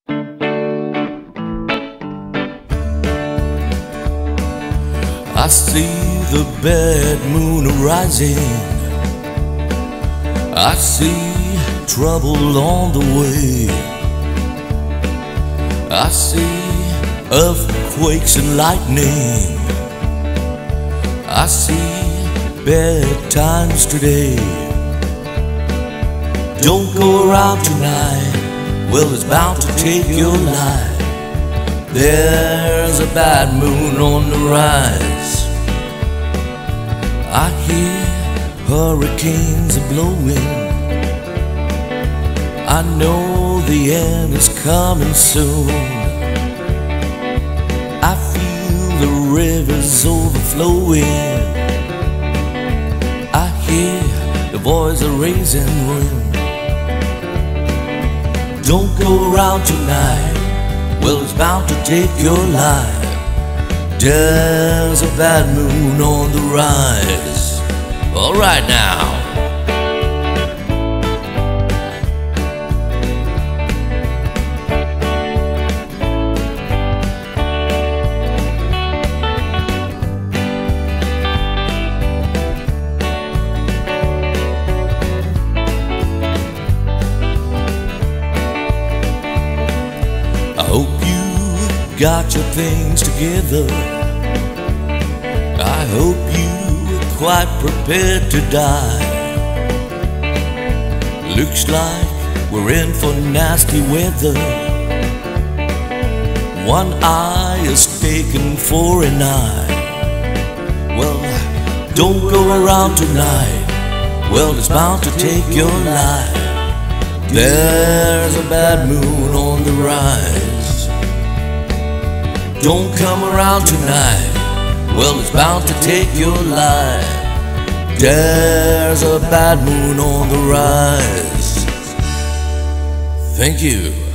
I see the bad moon rising. I see trouble on the way. I see earthquakes and lightning. I see bad times today. Don't go around tonight, well, it's bound to take your life. There's a bad moon on the rise. I hear hurricanes are blowing. I know the end is coming soon. I feel the rivers overflowing. I hear the boys are raising wind. Don't go around tonight, well, it's bound to take your life. There's a bad moon on the rise. All right now. I hope you got your things together. I hope you are quite prepared to die. Looks like we're in for nasty weather. One eye is taken for an eye. Well, don't go around tonight, well, it's bound to take your life. There's a bad moon on the rise. Don't come around tonight, well, it's bound to take your life. There's a bad moon on the rise. Thank you.